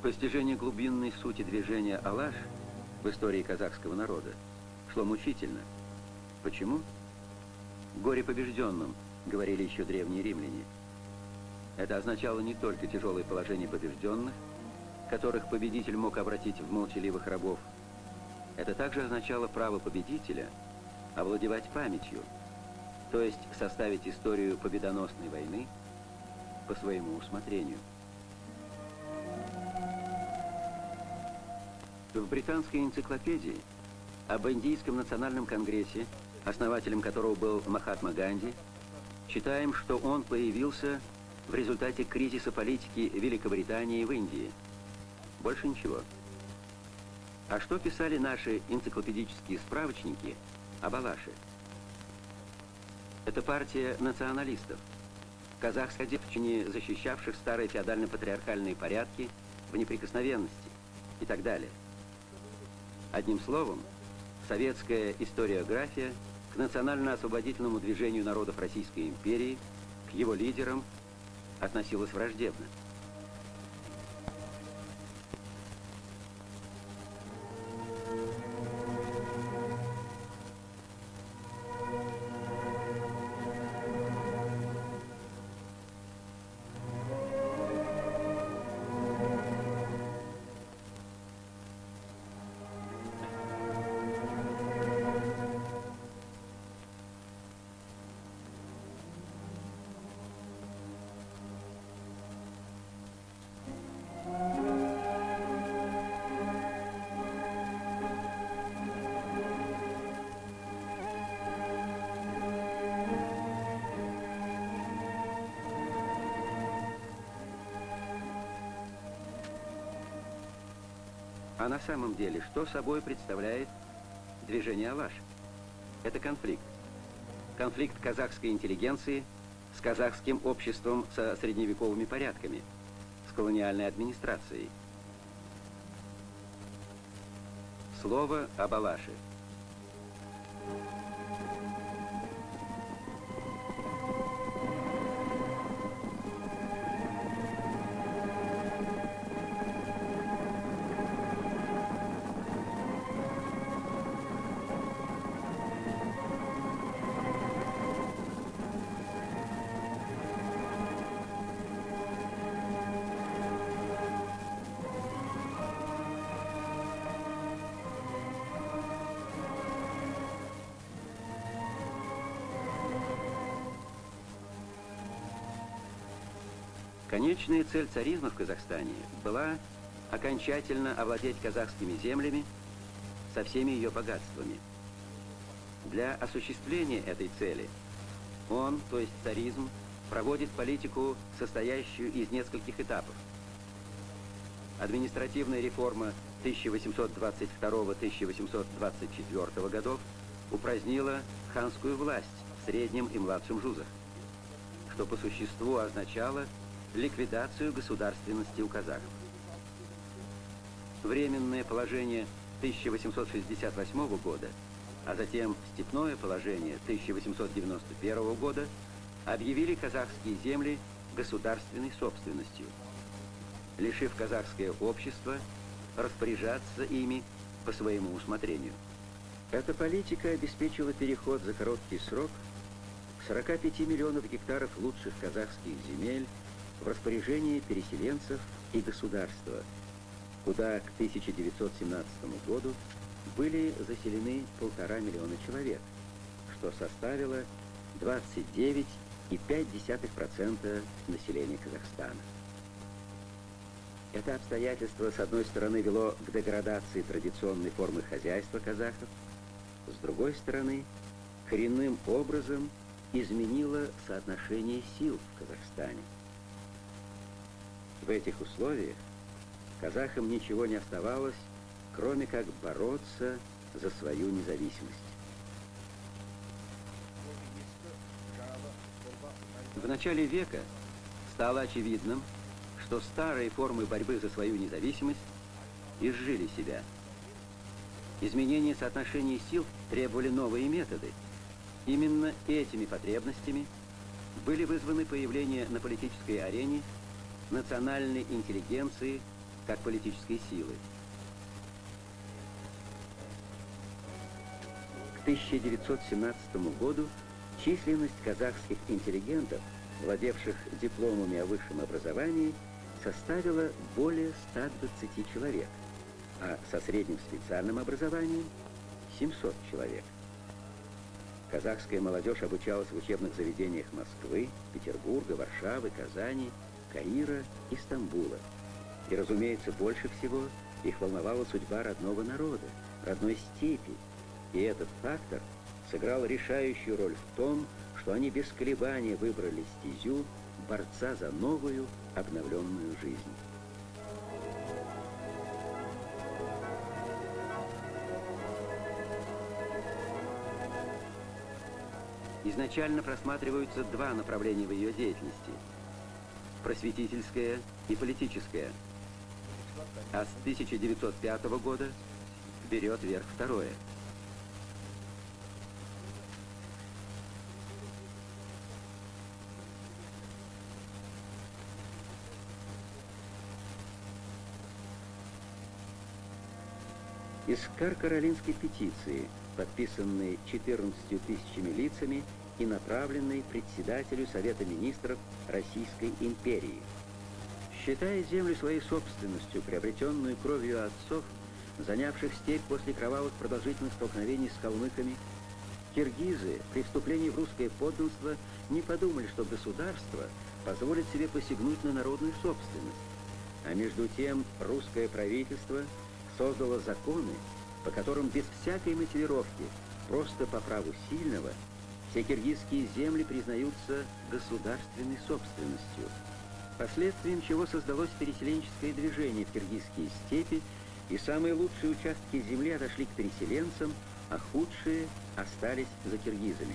Постижение глубинной сути движения «Алаш» в истории казахского народа шло мучительно. Почему? «Горе побежденным», говорили еще древние римляне. Это означало не только тяжелое положение побежденных, которых победитель мог обратить в молчаливых рабов. Это также означало право победителя овладевать памятью, то есть составить историю победоносной войны по своему усмотрению. В британской энциклопедии об Индийском национальном конгрессе, основателем которого был Махатма Ганди, читаем, что он появился в результате кризиса политики Великобритании в Индии. Больше ничего. А что писали наши энциклопедические справочники об Алаше? Это партия националистов, казахских девчине, защищавших старые феодально-патриархальные порядки в неприкосновенности и так далее. Одним словом, советская историография к национально-освободительному движению народов Российской империи, к его лидерам, относилась враждебно. А на самом деле, что собой представляет движение «Алаш»? Это конфликт. Конфликт казахской интеллигенции с казахским обществом со средневековыми порядками, с колониальной администрацией. Слово об Алаше. Конечная цель царизма в Казахстане была окончательно овладеть казахскими землями со всеми ее богатствами. Для осуществления этой цели он, то есть царизм, проводит политику, состоящую из нескольких этапов. Административная реформа 1822-1824 годов упразднила ханскую власть в Среднем и Младшем Жузах, что по существу означало ликвидацию государственности у казахов. Временное положение 1868 года, а затем степное положение 1891 года объявили казахские земли государственной собственностью, лишив казахское общество распоряжаться ими по своему усмотрению. Эта политика обеспечила переход за короткий срок 45 миллионов гектаров лучших казахских земель в распоряжении переселенцев и государства, куда к 1917 году были заселены 1,5 миллиона человек, что составило 29,5% населения Казахстана. Это обстоятельство, с одной стороны, вело к деградации традиционной формы хозяйства казахов, с другой стороны, коренным образом изменило соотношение сил в Казахстане. В этих условиях казахам ничего не оставалось, кроме как бороться за свою независимость. В начале века стало очевидным, что старые формы борьбы за свою независимость изжили себя. Изменение соотношений сил требовали новые методы. Именно этими потребностями были вызваны появление на политической арене национальной интеллигенции как политической силы. К 1917 году численность казахских интеллигентов, владевших дипломами о высшем образовании, составила более 120 человек, а со средним специальным образованием – 700 человек. Казахская молодежь обучалась в учебных заведениях Москвы, Петербурга, Варшавы, Казани, Каира и Стамбула. И, разумеется, больше всего их волновала судьба родного народа, родной степи. И этот фактор сыграл решающую роль в том, что они без колебания выбрали стезю борца за новую, обновленную жизнь. Изначально просматриваются два направления в ее деятельности – просветительское и политическое. А с 1905 года берет верх второе. Из Каролинской петиции, подписанной 14 тысячами лицами и направленной председателю Совета министров Российской империи. Считая землю своей собственностью, приобретенную кровью отцов, занявших степь после кровавых продолжительных столкновений с калмыками, киргизы при вступлении в русское подданство не подумали, что государство позволит себе посягнуть на народную собственность. А между тем русское правительство создало законы, по которым без всякой мотивировки, просто по праву сильного, все киргизские земли признаются государственной собственностью, последствием чего создалось переселенческое движение в киргизские степи, и самые лучшие участки земли отошли к переселенцам, а худшие остались за киргизами.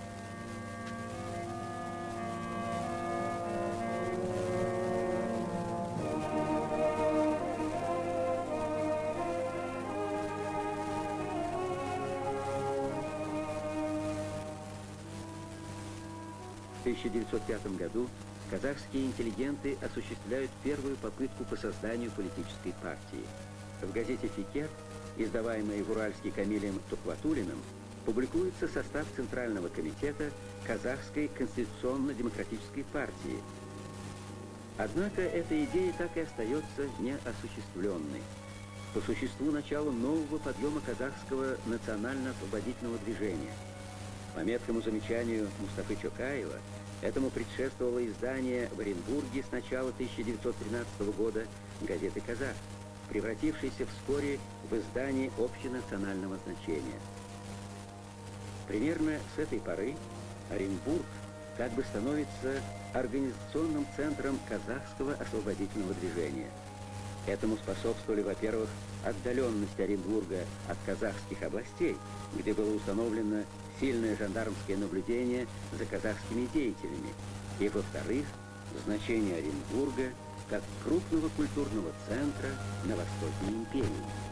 В 1905 году казахские интеллигенты осуществляют первую попытку по созданию политической партии. В газете «Фикер», издаваемой в Уральске Камилем Тухватуллиным, публикуется состав Центрального комитета Казахской конституционно-демократической партии. Однако эта идея так и остается неосуществленной. По существу начало нового подъема казахского национально-освободительного движения. По меткому замечанию Мустафы Чокаева, этому предшествовало издание в Оренбурге с начала 1913 года газеты «Казах», превратившейся вскоре в издание общенационального значения. Примерно с этой поры Оренбург как бы становится организационным центром казахского освободительного движения. Этому способствовали, во-первых, отдаленность Оренбурга от казахских областей, где было установлено сильное жандармское наблюдение за казахскими деятелями, и, во-вторых, значение Оренбурга как крупного культурного центра на востоке империи.